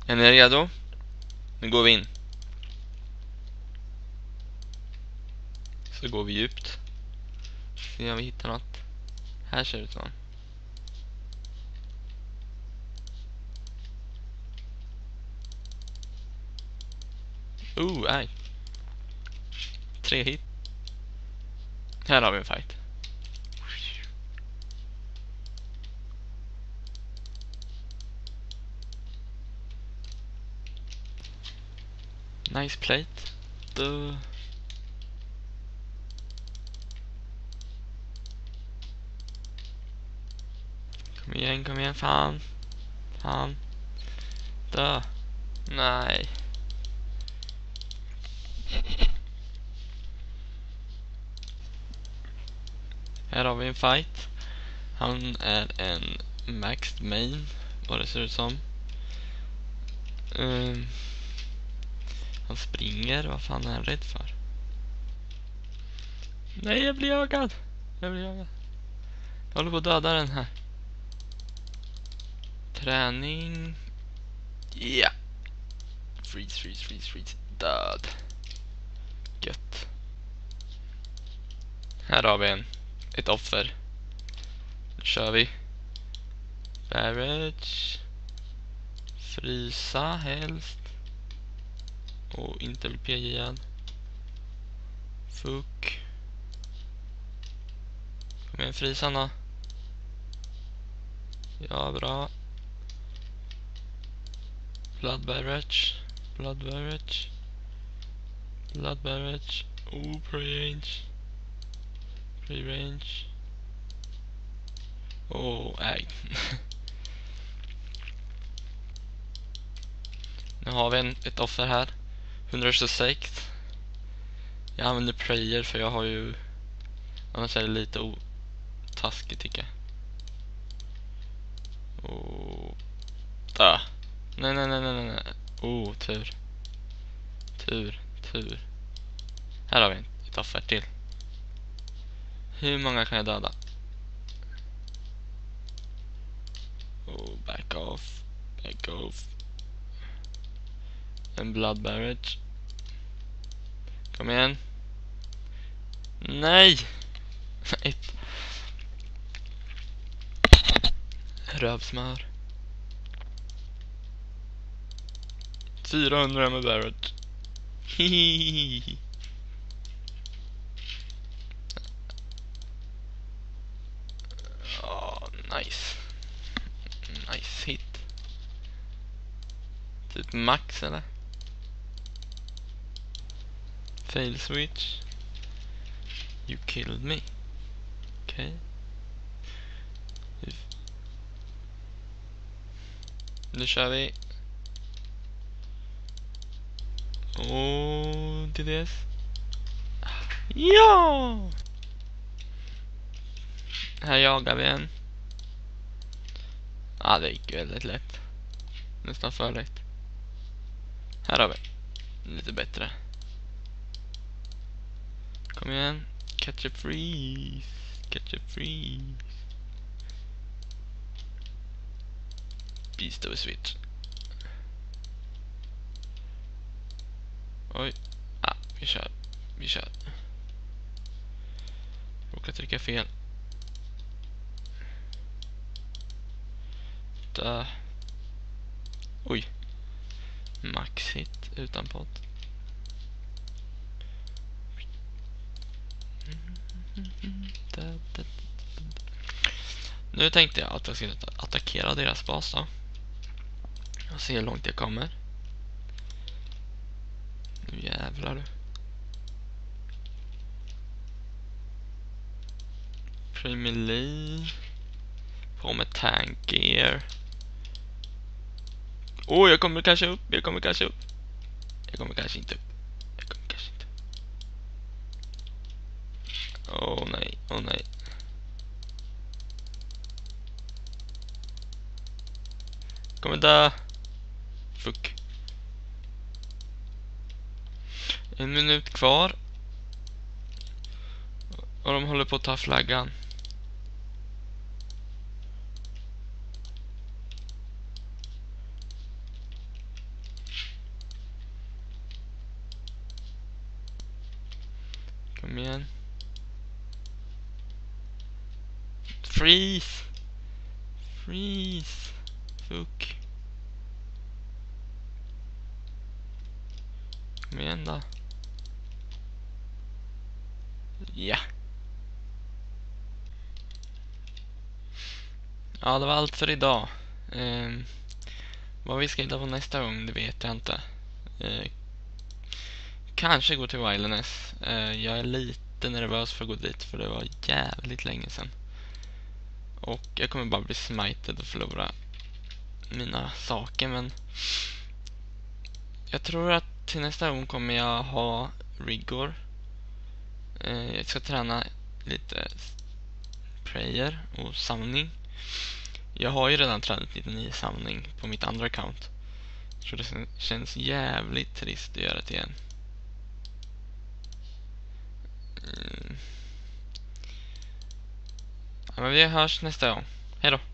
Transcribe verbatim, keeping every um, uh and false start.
Är ni redo? Nu går vi in. Så går vi djupt. Se om vi hittar något. Här ser det ut som. Oh, nej. Tre hit. Här har vi en fight. Nice plate. Då. Kom igen, kom igen, fan. Fan. Dö. Nej. Här har vi en fight. Han är en maxed main, vad det ser ut som. Um, han springer, vad fan är han rädd för? Nej, jag blir jagad. Jag blir jagad. Jag håller på att döda den här. Träning. Ja. Yeah. Freeze, freeze, freeze, freeze. Död. Gött. Här har vi en. Ett offer. Nu kör vi. Barrage. Frysa helst. Och inte bli P G-ad. Fuck. Kom igen, frysa då. Ja, bra. Blood barrage. Blood barrage. Blood barrage. Oh, pre-range. Pre-range. Oh, nej. Nu har vi en, ett offer här. etthundratjugosex. Jag använder prayer för jag har ju... Annars är det lite otaskigt tycker jag. Oh. Dö. Nej, nej, nej, nej, nej. Oh, tur. Tur, tur. Här har vi ett offer till. Hur många kan jag döda? Oh, back off. Back off. En blood barrage. Kom igen. Nej. Ett. Rövsmör. fyrahundra med barrage. Hihihi. Oh, nice. Nice hit. Typ max eller? Fail switch. You killed me. Okej. Okay. Nu kör vi. Åh, D D S. Ja! Här jagar vi en. Ja, det gick väldigt lätt. Nästan för lätt. Här har vi. Lite bättre. Kom igen. Catch a freeze. Catch a freeze. Beast of a switch. Oj. Ah, vi kör. Vi kör. Råkar trycka fel. Dö. Oj. Max hit utan pott. Nu tänkte jag att jag ska attackera deras bas då. Och se hur långt jag kommer. Nu jävlar du. Primily. På med tank gear. Åh, oh, jag kommer kanske upp. Jag kommer kanske upp. Jag kommer kanske inte upp. Jag kommer kanske inte upp. Åh oh, nej, åh oh, nej. Kommer dö. Fuck. En minut kvar. Och de håller på att ta flaggan. Kom igen. Freeze! Freeze! Fuck. Kom igen då. Ja. Ja, det var allt för idag. Eh, vad vi ska hitta på nästa gång, det vet jag inte. Eh, kanske gå till Wilderness. Eh, jag är lite nervös för att gå dit, för det var jävligt länge sedan. Och jag kommer bara bli smited och förlora mina saker, men jag tror att till nästa gång kommer jag ha rigor. Eh, jag ska träna lite prayer och samling. Jag har ju redan tränat lite ny samling på mitt andra account. Så det känns jävligt trist att göra det igen. Mm. Ja, men vi hörs nästa gång. Hej då!